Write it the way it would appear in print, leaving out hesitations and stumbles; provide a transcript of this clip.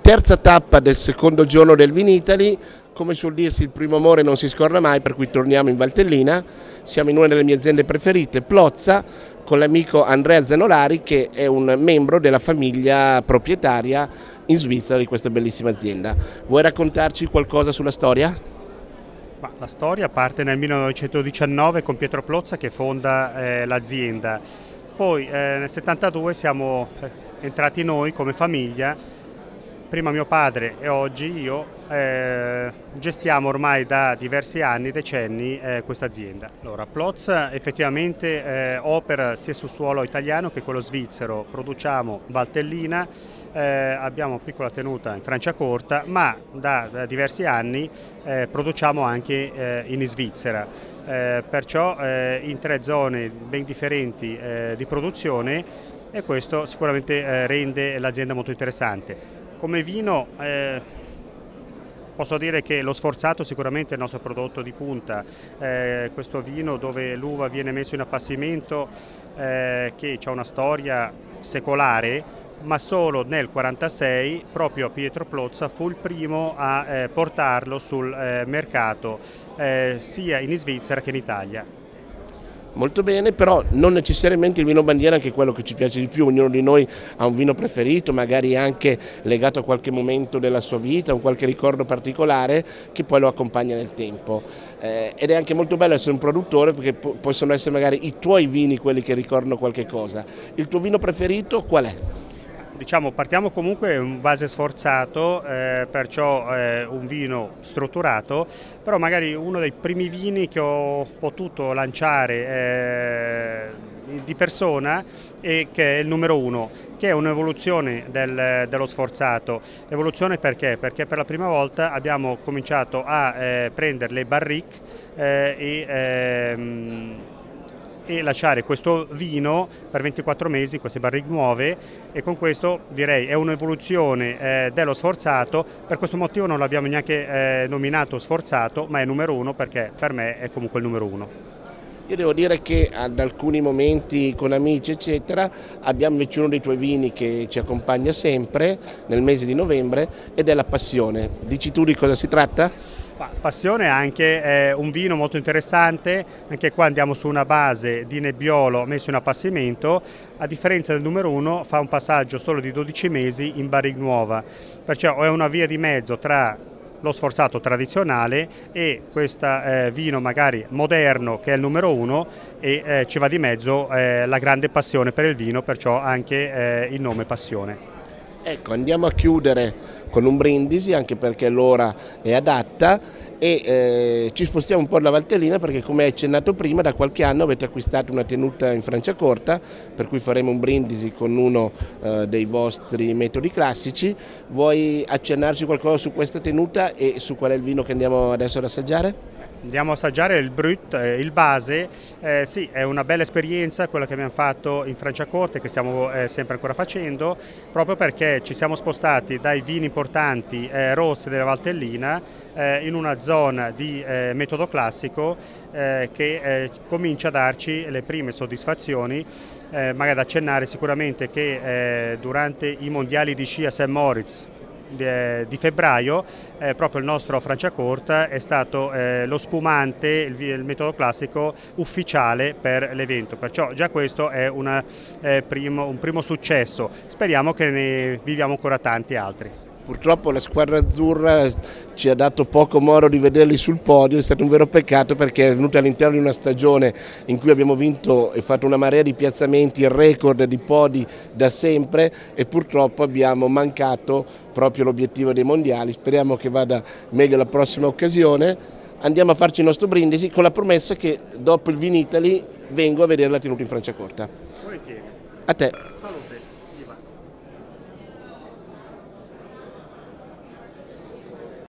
terza tappa del secondo giorno del Vinitaly. Come suol dirsi, il primo amore non si scorda mai, per cui torniamo in Valtellina. Siamo in una delle mie aziende preferite, Plozza, con l'amico Andrea Zenolari, che è un membro della famiglia proprietaria in Svizzera di questa bellissima azienda. Vuoi raccontarci qualcosa sulla storia? La storia parte nel 1919 con Pietro Plozza che fonda l'azienda. Poi nel 72 siamo entrati noi come famiglia, prima mio padre e oggi io. Gestiamo ormai da diversi anni, decenni, questa azienda. Allora, Plozza effettivamente opera sia sul suolo italiano che quello svizzero. Produciamo Valtellina, abbiamo piccola tenuta in Franciacorta, ma da diversi anni produciamo anche in Svizzera. Perciò in tre zone ben differenti di produzione, e questo sicuramente rende l'azienda molto interessante. Come vino posso dire che lo Sforzato sicuramente è il nostro prodotto di punta, questo vino dove l'uva viene messo in appassimento, che ha una storia secolare, ma solo nel 1946 proprio Pietro Plozza fu il primo a portarlo sul mercato sia in Svizzera che in Italia. Molto bene, però non necessariamente il vino bandiera è anche quello che ci piace di più. Ognuno di noi ha un vino preferito, magari anche legato a qualche momento della sua vita, un qualche ricordo particolare che poi lo accompagna nel tempo. Ed è anche molto bello essere un produttore, perché possono essere magari i tuoi vini quelli che ricordano qualche cosa. Il tuo vino preferito qual è? Diciamo, partiamo comunque un base Sforzato, perciò un vino strutturato, però magari uno dei primi vini che ho potuto lanciare di persona e che è il numero 1, che è un'evoluzione dello Sforzato. Evoluzione perché? Perché per la prima volta abbiamo cominciato a prendere le barrique e lasciare questo vino per 24 mesi, queste barrique nuove, e con questo direi è un'evoluzione dello Sforzato. Per questo motivo non l'abbiamo neanche nominato Sforzato, ma è numero 1 perché per me è comunque il numero 1. Io devo dire che ad alcuni momenti con amici eccetera abbiamo invece uno dei tuoi vini che ci accompagna sempre nel mese di novembre, ed è la Passione. Dici tu di cosa si tratta? Passione è anche un vino molto interessante, anche qua andiamo su una base di Nebbiolo messo in appassimento. A differenza del numero 1 fa un passaggio solo di 12 mesi in barrique nuova, perciò è una via di mezzo tra lo Sforzato tradizionale e questo vino magari moderno che è il numero 1, e ci va di mezzo la grande passione per il vino, perciò anche il nome Passione. Ecco, andiamo a chiudere con un brindisi, anche perché l'ora è adatta, e ci spostiamo un po' dalla Valtellina, perché come hai accennato prima da qualche anno avete acquistato una tenuta in Franciacorta, per cui faremo un brindisi con uno dei vostri metodi classici. Vuoi accennarci qualcosa su questa tenuta e su qual è il vino che andiamo adesso ad assaggiare? Andiamo a assaggiare il Brut, il base. Sì, è una bella esperienza quella che abbiamo fatto in Franciacorta e che stiamo sempre ancora facendo, proprio perché ci siamo spostati dai vini importanti rossi della Valtellina in una zona di metodo classico che comincia a darci le prime soddisfazioni. Magari da accennare sicuramente che durante i mondiali di sci a St. Moritz di febbraio proprio il nostro Franciacorta è stato lo spumante, il metodo classico ufficiale per l'evento, perciò già questo è un primo successo. Speriamo che ne viviamo ancora tanti altri. Purtroppo la squadra azzurra ci ha dato poco modo di vederli sul podio, è stato un vero peccato, perché è venuta all'interno di una stagione in cui abbiamo vinto e fatto una marea di piazzamenti, il record di podi da sempre, e purtroppo abbiamo mancato proprio l'obiettivo dei mondiali. Speriamo che vada meglio la prossima occasione. Andiamo a farci il nostro brindisi con la promessa che dopo il Vinitaly vengo a vedere la tenuta in Franciacorta. Volentieri. A te. Salute.